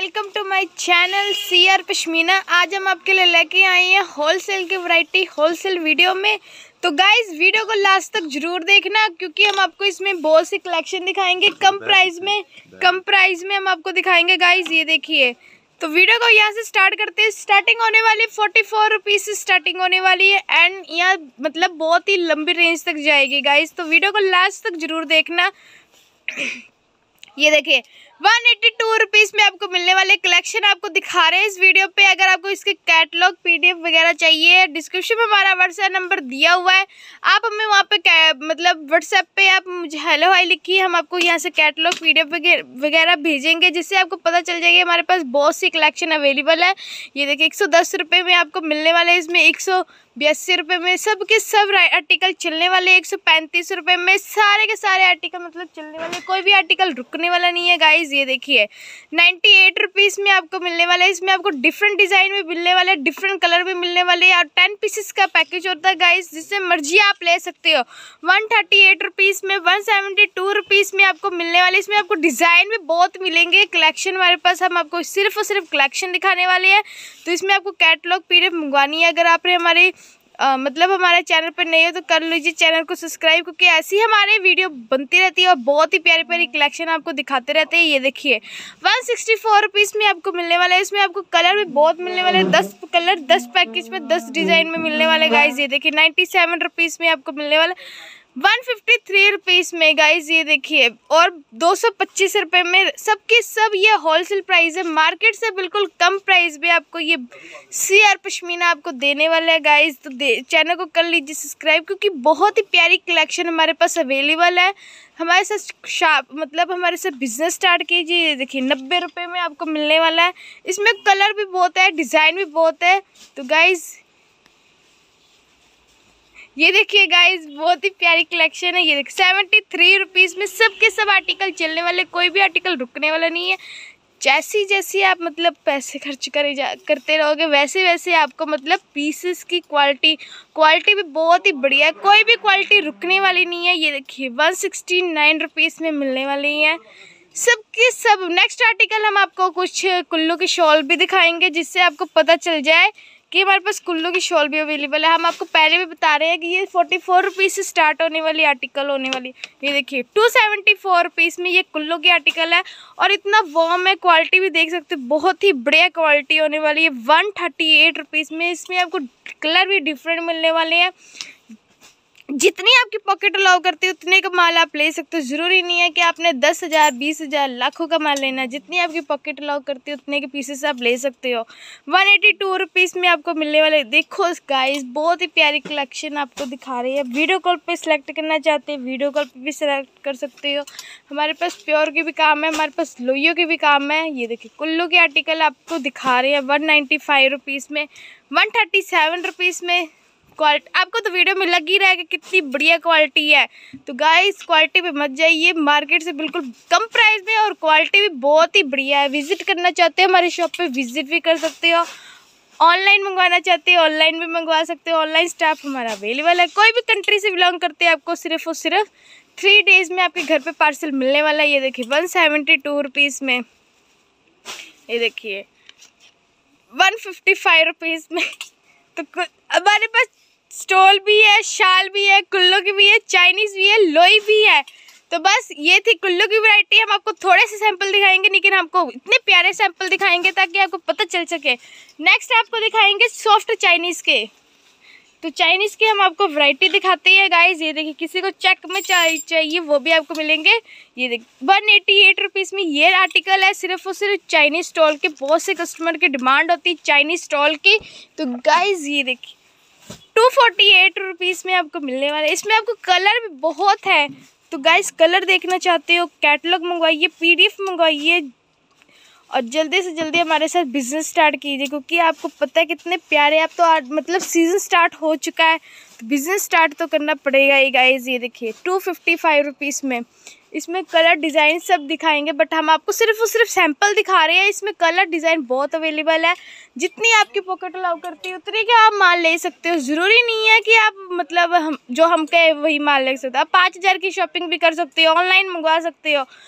Welcome to my channel CR Pashmina. आज हम आपके लिए लेके आए हैं होलसेल की वैरायटी होलसेल वीडियो में। तो गाइस वीडियो को लास्ट तक जरूर देखना, क्योंकि हम आपको इसमें बहुत सी कलेक्शन दिखाएंगे कम प्राइस में हम आपको दिखाएंगे। गाइस ये देखिए, तो वीडियो को यहाँ से स्टार्ट करते हैं। स्टार्टिंग होने वाली 44 रुपीज़ से स्टार्टिंग होने वाली है एंड यहाँ मतलब बहुत ही लंबी रेंज तक जाएगी गाइस, तो वीडियो को लास्ट तक जरूर देखना। ये देखिए 182 रुपीज़ में आपको मिलने वाले कलेक्शन आपको दिखा रहे हैं इस वीडियो पे। अगर आपको इसके कैटलॉग PDF वगैरह चाहिए, डिस्क्रिप्शन में हमारा व्हाट्सएप नंबर दिया हुआ है, आप हमें वहाँ पे मतलब व्हाट्सएप पे आप मुझे हेलो हाई लिखिए, हम आपको यहाँ से कैटलॉग PDF वगैरह भेजेंगे, जिससे आपको पता चल जाएगा हमारे पास बहुत सी कलेक्शन अवेलेबल है। ये देखिए 110 रुपये में आपको मिलने वाले, इसमें 182 रुपये में सब के सब आर्टिकल चलने वाले, 135 रुपये में सारे के सारे आर्टिकल मतलब चलने वाले, कोई भी आर्टिकल रुकने वाला नहीं है गाइज। ये देखिए 98 रुपीज़ में आपको मिलने वाला है। इसमें आपको डिफरेंट डिज़ाइन में मिलने वाले, डिफरेंट कलर में मिलने वाले, और 10 पीसेस का पैकेज होता है गाइज, जिससे मर्जी आप ले सकते हो। 138 रुपीज़ में 172 रुपीज़ में आपको मिलने वाले। इसमें आपको डिज़ाइन भी बहुत मिलेंगे, कलेक्शन हमारे पास, हम आपको सिर्फ और सिर्फ कलेक्शन दिखाने वाले हैं। तो इसमें आपको कैटलॉग PDF मंगवानी है। अगर आपने हमारे मतलब हमारे चैनल पर नहीं हो तो कर लीजिए चैनल को सब्सक्राइब, क्योंकि ऐसी हमारे वीडियो बनती रहती है और बहुत ही प्यारी प्यारी कलेक्शन आपको दिखाते रहते हैं। ये देखिए 164 रुपीज़ में आपको मिलने वाला है। इसमें आपको कलर भी बहुत मिलने वाले, 10 कलर 10 पैकेज में 10 डिज़ाइन में मिलने वाले गाइज। ये देखिए 97 रुपीज़ में आपको मिलने वाला, 153 रुपीज़ में गाइज। ये देखिए और 225 रुपये में सबके सब ये होलसेल प्राइस है, मार्केट से बिल्कुल कम प्राइस में आपको ये CR पश्मीना आपको देने वाला है गाइज। तो चैनल को कर लीजिए सब्सक्राइब, क्योंकि बहुत ही प्यारी कलेक्शन हमारे पास अवेलेबल है। हमारे साथ मतलब हमारे साथ बिजनेस स्टार्ट कीजिए। ये देखिए 90 रुपये में आपको मिलने वाला है। इसमें कलर भी बहुत है, डिज़ाइन भी बहुत है। तो गाइज ये देखिए गाइज बहुत ही प्यारी कलेक्शन है। ये देखिए 73 रुपीज़ में सब के सब आर्टिकल चलने वाले, कोई भी आर्टिकल रुकने वाला नहीं है। जैसी आप मतलब पैसे खर्च करते रहोगे, वैसे वैसे आपको मतलब पीसेस की क्वालिटी भी बहुत ही बढ़िया है, कोई भी क्वालिटी रुकने वाली नहीं है। ये देखिए 169 रुपीज़ में मिलने वाली है सब के सब। नेक्स्ट आर्टिकल हम आपको कुछ कुल्लू की शॉल भी दिखाएंगे, जिससे आपको पता चल जाए कि हमारे पास कुल्लू की शॉल भी अवेलेबल है। हम आपको पहले भी बता रहे हैं कि ये 44 रुपीज़ से स्टार्ट होने वाली आर्टिकल होने वाली। ये देखिए 274 रुपीज़ में ये कुल्लू की आर्टिकल है, और इतना वार्म है, क्वालिटी भी देख सकते हो, बहुत ही बढ़िया क्वालिटी होने वाली है। 138 रुपीज़ में इसमें आपको कलर भी डिफरेंट मिलने वाले हैं। जितनी आपकी पॉकेट अलाउ करती है उतने का माल आप ले सकते हो। ज़रूरी नहीं है कि आपने 10,000 20,000 लाखों का माल लेना है, जितनी आपकी पॉकेट अलाउ करती है उतने के पीसेस आप ले सकते हो। 182 रुपीज़ में आपको मिलने वाले। देखो गाइस बहुत ही प्यारी कलेक्शन आपको दिखा रही है। वीडियो कॉल पे सिलेक्ट करना चाहते हैं, वीडियो कॉल पे भी सिलेक्ट कर सकते हो। हमारे पास प्योर की भी काम है, हमारे पास लोइयों की भी काम है। ये देखिए कुल्लू के आर्टिकल आपको दिखा रहे हैं 195 रुपीज़ में, 137 रुपीज़ में। क्वालिटी आपको तो वीडियो में लग ही रहा है कि कितनी बढ़िया क्वालिटी है। तो गाइस क्वालिटी पे मत जाइए, मार्केट से बिल्कुल कम प्राइस में, और क्वालिटी भी बहुत ही बढ़िया है। विजिट करना चाहते हो हमारी शॉप पे विजिट भी कर सकते हो, ऑनलाइन मंगवाना चाहते हो ऑनलाइन भी मंगवा सकते हो। ऑनलाइन स्टाफ हमारा अवेलेबल है, कोई भी कंट्री से बिलोंग करते हैं आपको सिर्फ और सिर्फ 3 डेज़ में आपके घर पर पार्सल मिलने वाला है। ये देखिए 172 रुपीज़ में। ये देखिए 155 रुपीज़ में। तो हमारे पास स्टॉल भी है, शाल भी है, कुल्लू की भी है, चाइनीज़ भी है, लोई भी है। तो बस ये थी कुल्लू की वैरायटी। हम आपको थोड़े से सैंपल दिखाएंगे, लेकिन आपको इतने प्यारे सैंपल दिखाएंगे ताकि आपको पता चल सके। नेक्स्ट आपको दिखाएंगे सॉफ्ट चाइनीज़ के। तो चाइनीज़ के हम आपको वैरायटी दिखाते हैं गाइस। ये देखिए किसी को चेक में चाहिए वो भी आपको मिलेंगे। ये देखिए 188 रुपीज़ में ये आर्टिकल है, सिर्फ और सिर्फ चाइनीज़ स्टॉल के। बहुत से कस्टमर की डिमांड होती है चाइनीज़ स्टॉल की। तो गाइस ये देखिए 248 रुपीज़ में आपको मिलने वाला है। इसमें आपको कलर भी बहुत है। तो गाइस कलर देखना चाहते हो कैटलॉग मंगवाइए, PDF मंगवाइए, और जल्दी से जल्दी हमारे साथ बिज़नेस स्टार्ट कीजिए, क्योंकि आपको पता है कितने प्यारे आप तो मतलब सीज़न स्टार्ट हो चुका है, तो बिज़नेस स्टार्ट तो करना पड़ेगा ही गाइस। ये देखिए 255 रुपीज़ में इसमें कलर डिज़ाइन सब दिखाएंगे, बट हम आपको सिर्फ और सिर्फ सैंपल दिखा रहे हैं। इसमें कलर डिज़ाइन बहुत अवेलेबल है, जितनी आपकी पॉकेट अलाउ करती है उतने के आप माल ले सकते हो। ज़रूरी नहीं है कि आप मतलब हम कहे वही माल ले सकते हो। आप 5,000 की शॉपिंग भी कर सकते हो, ऑनलाइन मंगवा सकते हो।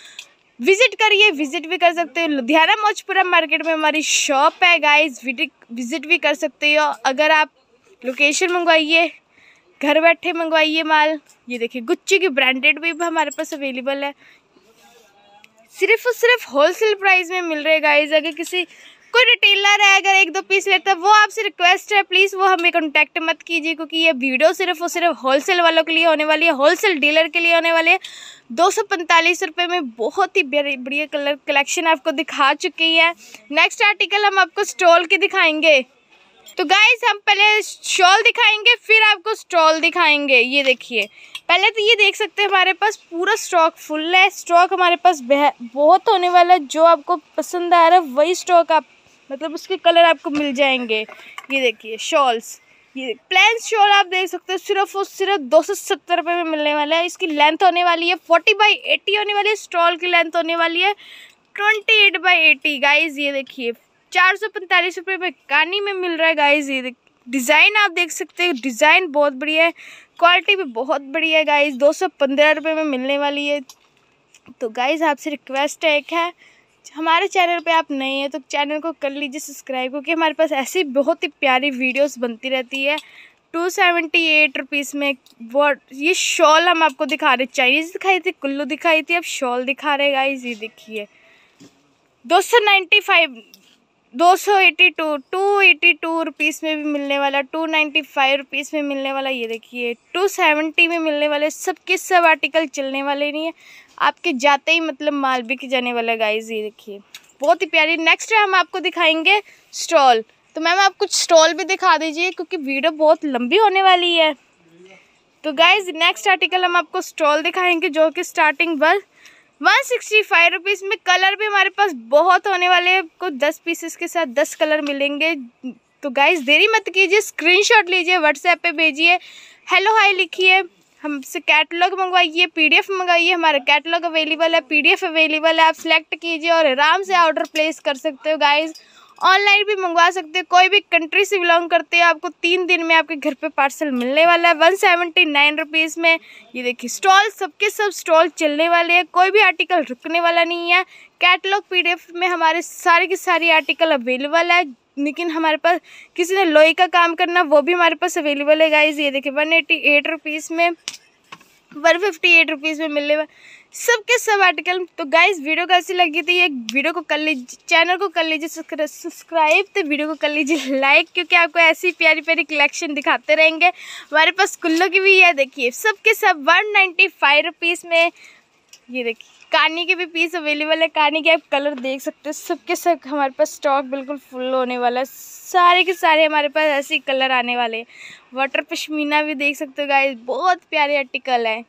विजिट करिए, विजिट भी कर सकते हो। लुधियाना मौजपुरा मार्केट में हमारी शॉप है गाइस, विजिट भी कर सकते हो। अगर आप लोकेशन मंगवाइए, घर बैठे मंगवाइए माल। ये देखिए गुच्ची की ब्रांडेड भी हमारे पास अवेलेबल है, सिर्फ और सिर्फ होलसेल प्राइस में मिल रहे हैं गाइस। अगर किसी कोई रिटेलर है अगर 1-2 पीस लेता है, वो आपसे रिक्वेस्ट है प्लीज़ वो हमें कांटेक्ट मत कीजिए, क्योंकि ये वीडियो सिर्फ और सिर्फ होलसेल वालों के लिए होने वाली है, होलसेल डीलर के लिए होने वाली है। 245 रुपये में बहुत ही बढ़िया कलर कलेक्शन आपको दिखा चुकी है। नेक्स्ट आर्टिकल हम आपको स्टॉल के दिखाएंगे। तो गाइस हम पहले शॉल दिखाएंगे, फिर आपको स्टॉल दिखाएंगे। ये देखिए, पहले तो ये देख सकते हैं हमारे पास पूरा स्टॉक फुल है। स्टॉक हमारे पास बहुत होने वाला है। जो आपको पसंद आ रहा है वही स्टॉक आप मतलब उसके कलर आपको मिल जाएंगे। ये देखिए शॉल्स, ये प्लेन शॉल आप देख सकते हो, सिर्फ और सिर्फ 270 रुपये में मिलने वाला है। इसकी लेंथ होने वाली है 40/80 होने वाली है। स्टॉल की लेंथ होने वाली है 28/80 गाइज। ये देखिए 445 रुपये में कानी में मिल रहा है गाइज। ये डिज़ाइन आप देख सकते हैं, डिज़ाइन बहुत बढ़िया है, क्वालिटी भी बहुत बढ़िया है गाइज। 215 रुपये में मिलने वाली है। तो गाइज आपसे रिक्वेस्ट है, एक है हमारे चैनल पे आप नए हैं तो चैनल को कर लीजिए सब्सक्राइब, क्योंकि हमारे पास ऐसी बहुत ही प्यारी वीडियोस बनती रहती है। 278 रुपीज़ में वो ये शॉल हम आपको दिखा रहे, चाइनीज़ दिखाई थी, कुल्लू दिखाई थी, अब शॉल दिखा रहे गाइज। ये देखिए 282 रुपीज़ में भी मिलने वाला, 295 रुपीज़ में मिलने वाला। ये देखिए 270 में मिलने वाले। सबके सब आर्टिकल चलने वाले नहीं है, आपके जाते ही मतलब माल बिक जाने वाला गाइज। ये देखिए बहुत ही प्यारी। नेक्स्ट हम आपको दिखाएंगे स्टॉल। तो मैम आप कुछ स्टॉल भी दिखा दीजिए, क्योंकि वीडियो बहुत लंबी होने वाली है। तो गाइज नेक्स्ट आर्टिकल हम आपको स्टॉल दिखाएंगे, जो कि स्टार्टिंग बस 165 रुपीज़ में। कलर भी हमारे पास बहुत होने वाले हैं, आपको 10 पीसेस के साथ 10 कलर मिलेंगे। तो गाइस देरी मत कीजिए, स्क्रीनशॉट लीजिए, व्हाट्सएप पे भेजिए, हेलो हाय लिखिए, हमसे कैटलॉग मंगवाइए, पीडीएफ मंगवाइए। हमारा कैटलॉग अवेलेबल है, पीडीएफ अवेलेबल है, आप सिलेक्ट कीजिए और आराम से ऑर्डर प्लेस कर सकते हो गाइज। ऑनलाइन भी मंगवा सकते हो, कोई भी कंट्री से बिलोंग करते हैं, आपको 3 दिन में आपके घर पे पार्सल मिलने वाला है 179 रुपीज़ में। ये देखिए स्टॉल, सबके सब स्टॉल चलने वाले हैं, कोई भी आर्टिकल रुकने वाला नहीं है। कैटलॉग पीडीएफ में हमारे सारे की सारी आर्टिकल अवेलेबल है, लेकिन हमारे पास किसी ने लोई का काम करना वो भी हमारे पास अवेलेबल है गाइज। ये देखिए 188 रुपीज़ में, 158 रुपीज़ में मिलने वाले सबके सब आर्टिकल। तो गाइस वीडियो कैसी लगी थी, ये वीडियो को कर लीजिए, चैनल को कर लीजिए सब्सक्राइब, तो वीडियो को कर लीजिए लाइक, क्योंकि आपको ऐसी प्यारी प्यारी कलेक्शन दिखाते रहेंगे। हमारे पास कुल्लो की भी है, देखिए सबके सब 195 रुपीज़ में। ये देखिए कानी के भी पीस अवेलेबल है, कानी के आप कलर देख सकते हो। सबके सब हमारे पास स्टॉक बिल्कुल फुल होने वाला है, सारे के सारे हमारे पास ऐसे ही कलर आने वाले हैं। वाटर पश्मीना भी देख सकते हो गाइस, बहुत प्यारे आर्टिकल है।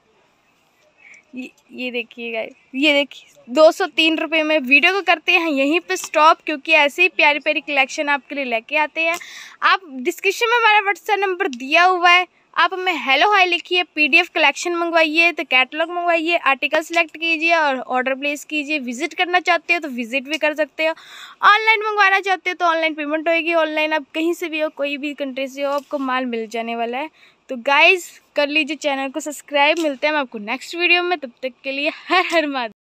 ये देखिए गाइस, ये देखिए 203 रुपये में। वीडियो को करते हैं यहीं पे स्टॉप, क्योंकि ऐसे ही प्यारी प्यारी कलेक्शन आपके लिए लेके आते हैं। आप डिस्क्रिप्शन में हमारा व्हाट्सएप नंबर दिया हुआ है, आप हमें हेलो हाय लिखिए, पीडीएफ कलेक्शन मंगवाइए, तो कैटलॉग मंगवाइए, आर्टिकल सेलेक्ट कीजिए और ऑर्डर प्लेस कीजिए। विजिट करना चाहते हो तो विजिट भी कर सकते हो, ऑनलाइन मंगवाना चाहते हो तो ऑनलाइन पेमेंट होएगी। ऑनलाइन आप कहीं से भी हो, कोई भी कंट्री से हो, आपको माल मिल जाने वाला है। तो गाइज कर लीजिए चैनल को सब्सक्राइब। मिलते हैं हम आपको नेक्स्ट वीडियो में, तब तक के लिए हर हर महादेव।